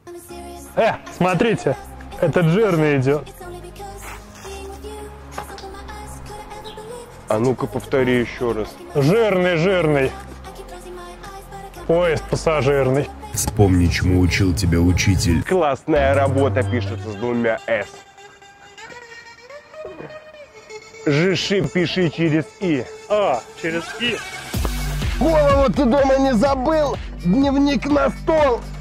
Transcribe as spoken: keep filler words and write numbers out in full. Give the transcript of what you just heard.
Э, смотрите, этот жирный идет. А ну-ка повтори еще раз. Жирный, жирный. Поезд пассажирный. Вспомни, чему учил тебя учитель. Классная работа пишется с двумя «с». Жиши пиши через «и». А, через «и». Голову ты дома не забыл? Дневник на стол.